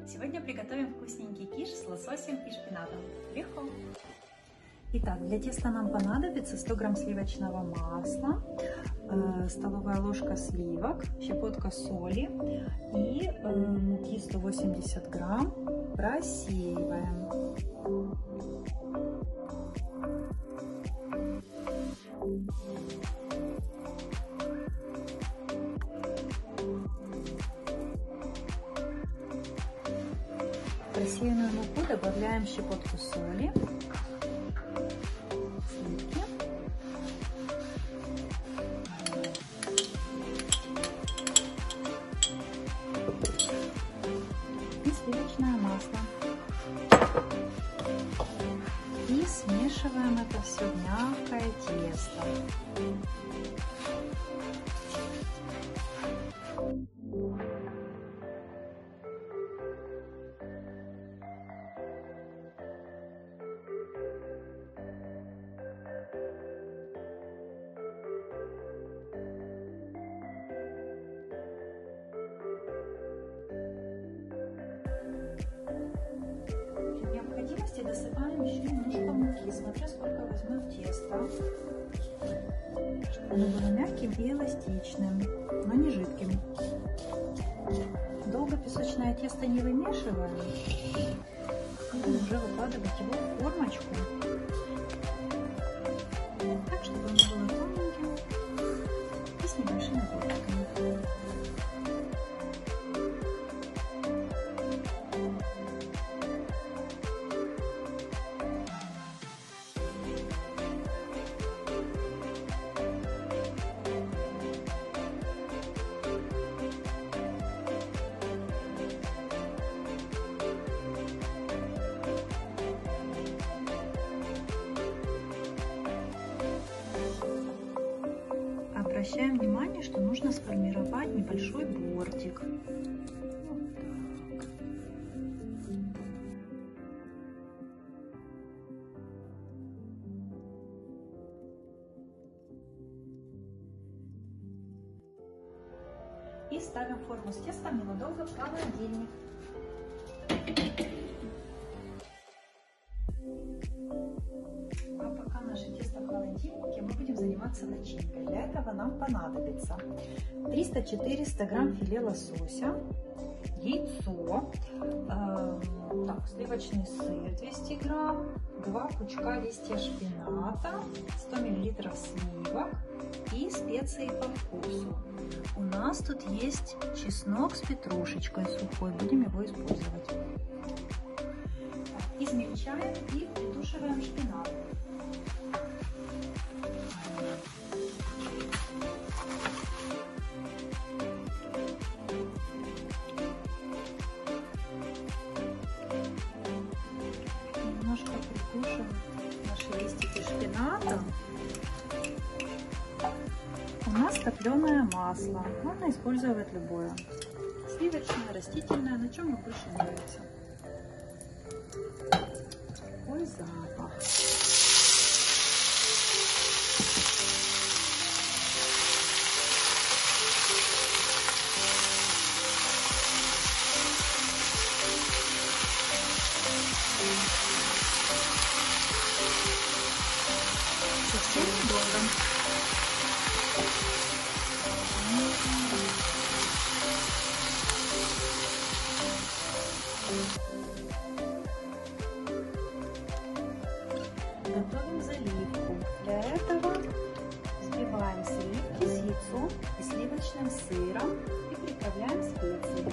Сегодня приготовим вкусненький киш с лососем и шпинатом. Легко! Итак, для теста нам понадобится 100 грамм сливочного масла, столовая ложка сливок, щепотка соли и муки 180 грамм. Просеиваем. В просеянную муку добавляем щепотку соли, сливки и сливочное масло. И смешиваем это все в мягкое тесто. При необходимости досыпаем еще немножко муки, смотря сколько возьмет теста, чтобы оно было мягким и эластичным, но не жидким. Долго песочное тесто не вымешиваем, будем уже выкладывать его в формочку, так, чтобы оно было тоненьким и с небольшими горками. Обращаем внимание, что нужно сформировать небольшой бортик. Вот так. И ставим форму с тестом ненадолго в холодильник. А пока наше тесто в холодильнике, мы будем заниматься начинкой. Для этого нам понадобится 300-400 грамм филе лосося, яйцо, сливочный сыр 200 грамм, 2 пучка листья шпината, 100 миллилитров сливок и специи по вкусу. У нас тут есть чеснок с петрушечкой сухой, будем его использовать. Измельчаем и притушиваем шпинат. Немножко притушим наши листики шпината. У нас топленое масло, можно использовать любое. Сливочное, растительное, на чем вам больше нравится. Какой запах! Совсем недолго. Готовим заливку. Для этого взбиваем сливки с яйцом и сливочным сыром и приправляем специями.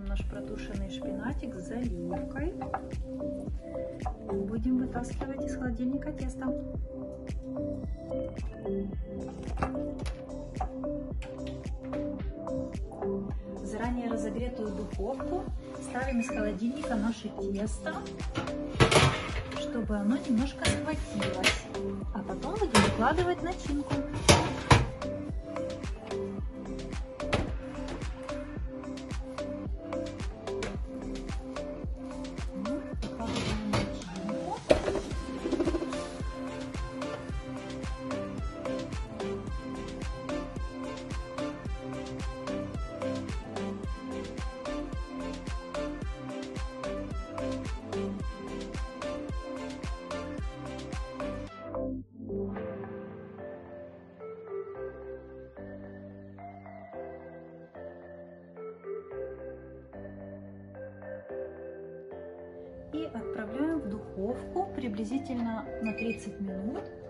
наш протушенный шпинатик с заливкой. Будем вытаскивать из холодильника тесто. В заранее разогретую духовку ставим из холодильника наше тесто, чтобы оно немножко схватилось. А потом будем выкладывать начинку. Выкладываем начинку. И отправляем в духовку приблизительно на 30 минут